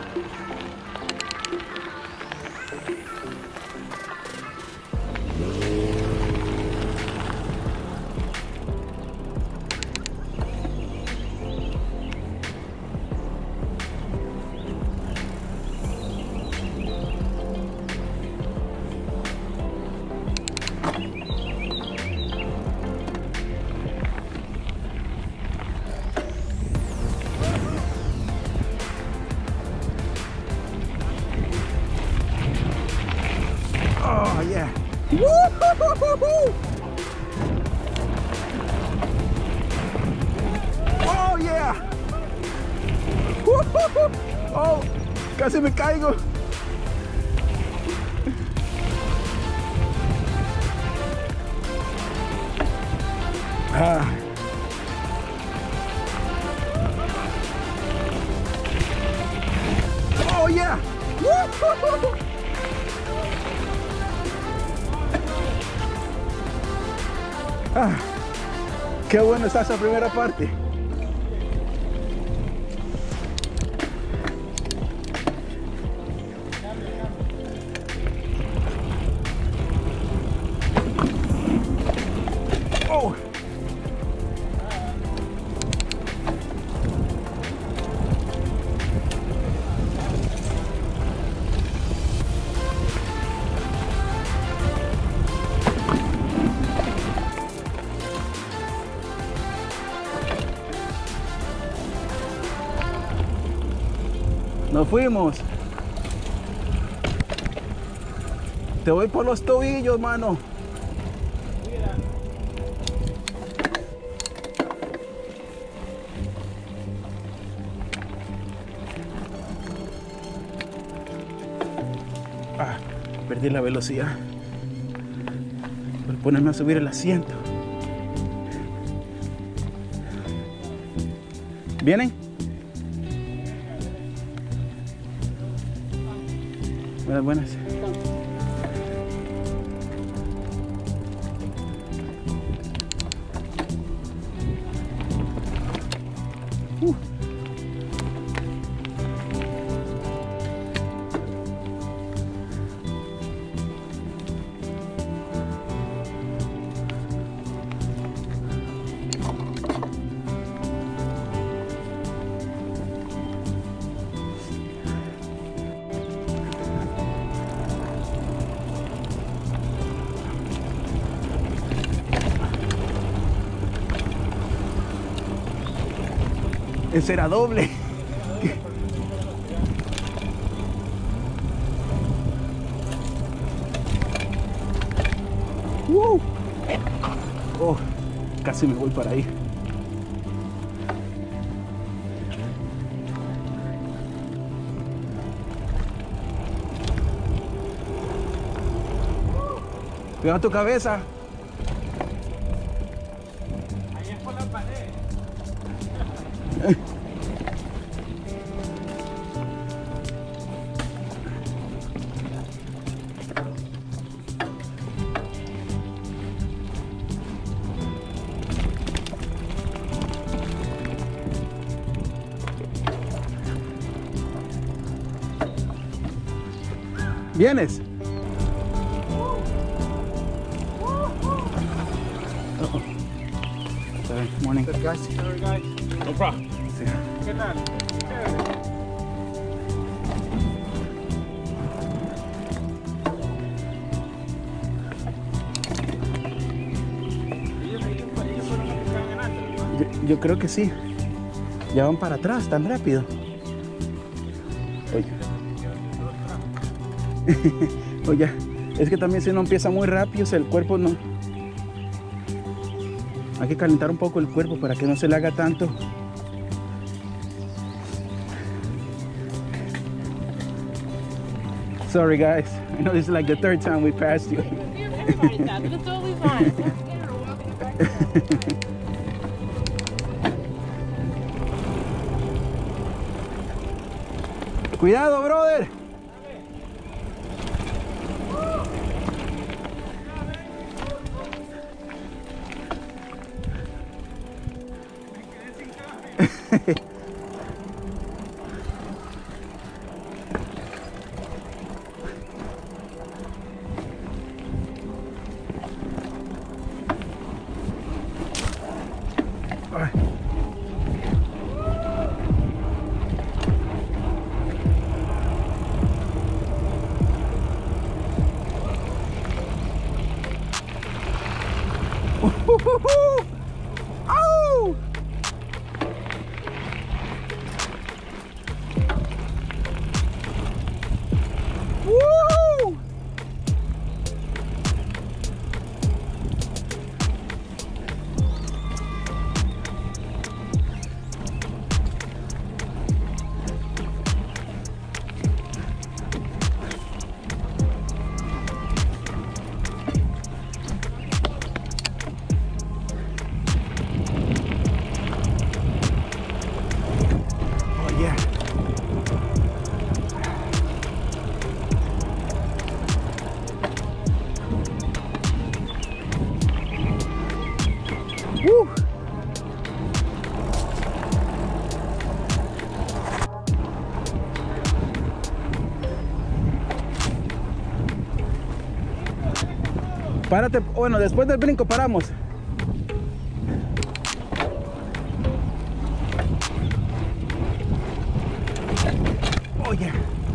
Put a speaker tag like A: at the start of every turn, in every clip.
A: Oh yeah. Woo-hoo-hoo-hoo-hoo. Oh yeah. Woo-hoo-hoo. Oh, casi me caigo. Ah. Oh yeah. Woo-hoo-hoo. Ah, qué bueno está esa primera parte. Oh. Nos fuimos. Te voy por los tobillos, mano. Ah, perdí la velocidad por ponerme a subir el asiento. ¿Vienen? Buenas, buenas. Ese era doble. Oh, casi me voy para ahí. Cuidado tu cabeza.
B: Ahí es por la pared.
A: ¿Vienes? Morning.
B: Sorry guys.
A: No problem.
B: ¿Qué tal? Ellos fueron los que están ganando.
A: Yo creo que sí. Ya van para atrás tan rápido. Oye. Oye, es que también si uno empieza muy rápido, el cuerpo no. Hay que calentar un poco el cuerpo para que no se le haga tanto. Sorry guys, I know this is like the third time we passed you.
C: Everybody's that, but it's totally fine.
A: Cuidado, brother. Párate, bueno, después del brinco paramos. Oye.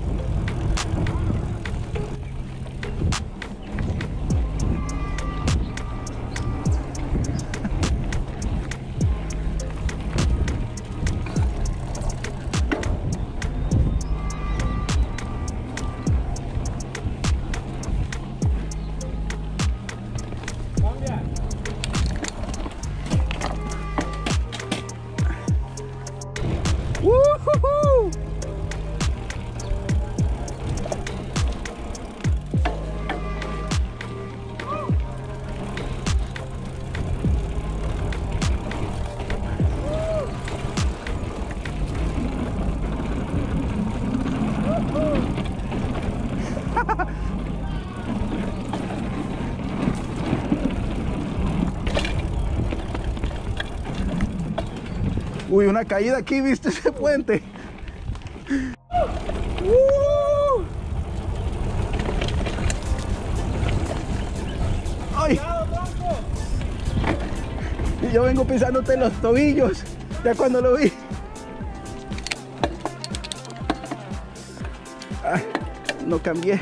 A: ¡Woohoo! Uy, una caída aquí, ¿viste ese puente? ¡Ay! Y yo vengo pisándote los tobillos, ya cuando lo vi. Ah, no cambié.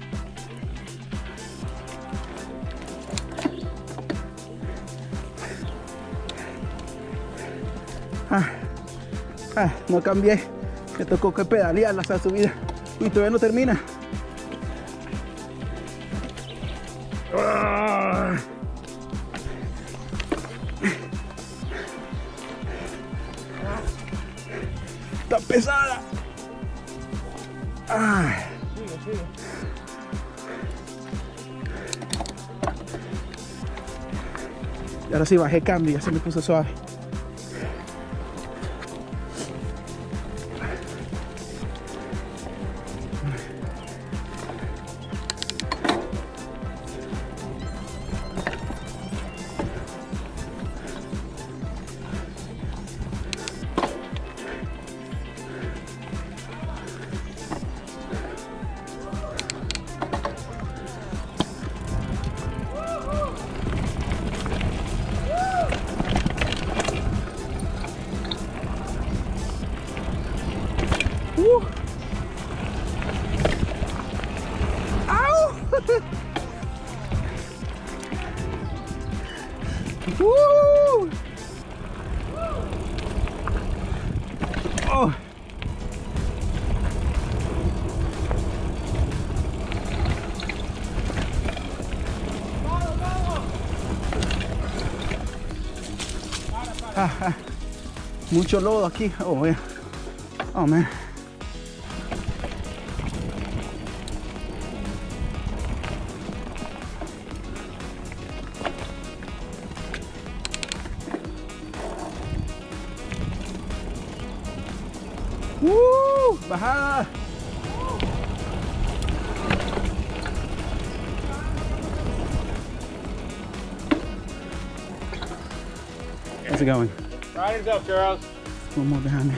A: No cambié, me tocó que pedalear hasta subida y todavía no termina. Está pesada. Y ahora sí bajé cambio, ya se me puso suave. Oh. Mucho lodo aquí. Oh, yeah. Oh, man. Bajada. How's it going?
B: Riding's up, girls.
A: One more behind me.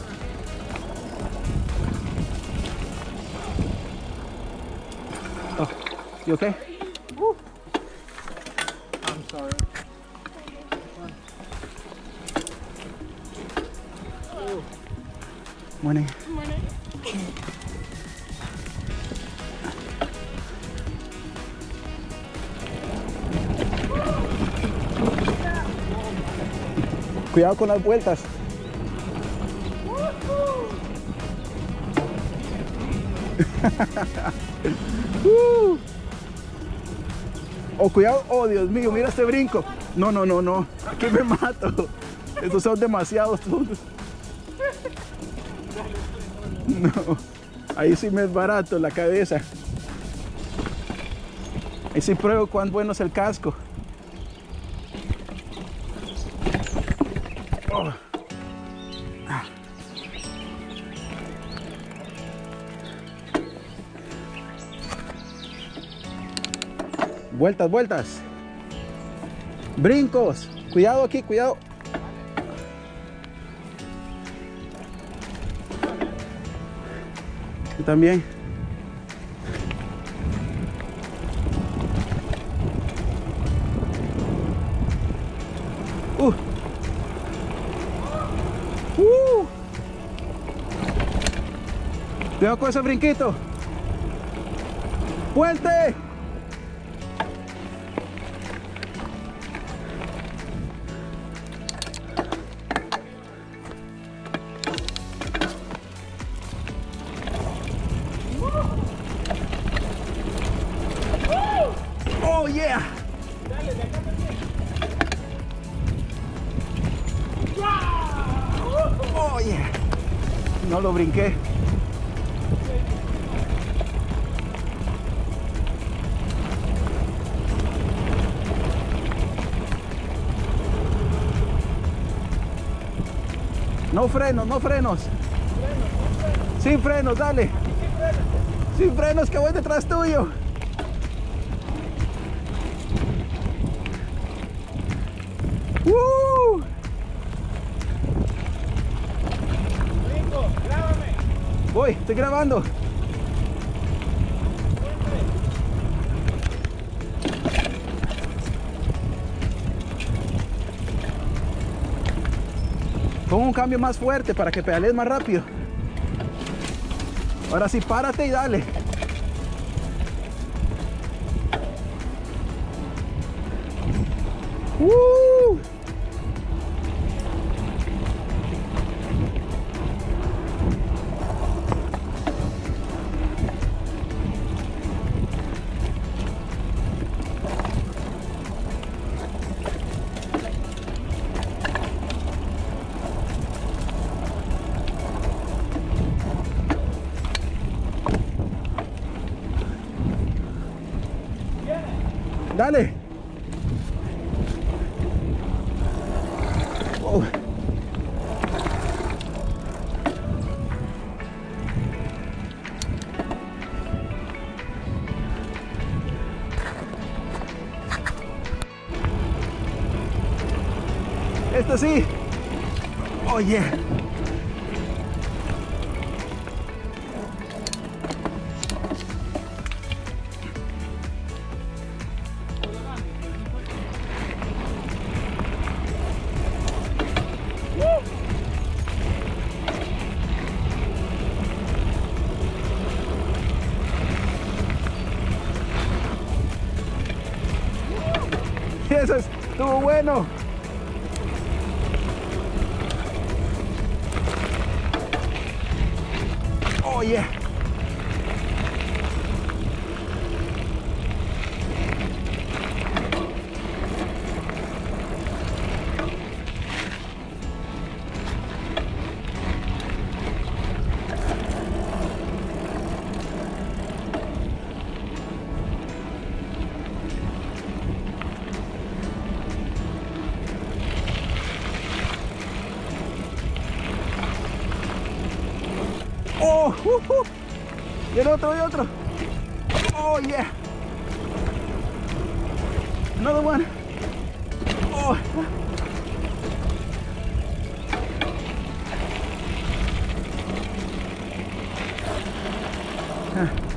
A: Oh, you okay?
B: Woo. I'm sorry.
A: Morning.
C: Morning.
A: Cuidado con las vueltas. Oh, cuidado. Oh, Dios mío, mira este brinco. No, no, no, no. Aquí me mato. Estos son demasiados todos. No. Ahí sí me es barato la cabeza. Ahí sí pruebo cuán bueno es el casco. Oh. Vueltas, vueltas. Brincos. Cuidado aquí, cuidado. Yo también. Cuidado con ese brinquito. ¡Puente! Oh yeah. Oh yeah. No lo brinqué. No frenos, no frenos. Sin frenos, dale. Sin frenos, que voy detrás tuyo. Voy, estoy grabando. Pon un cambio más fuerte para que pedales más rápido. Ahora sí, párate y dale. Dale. Oh. Esto sí. Oh yeah. Eso estuvo bueno. Oh yeah. Oh, y el otro, y otro. Oh yeah. Another one. Oh. Ah.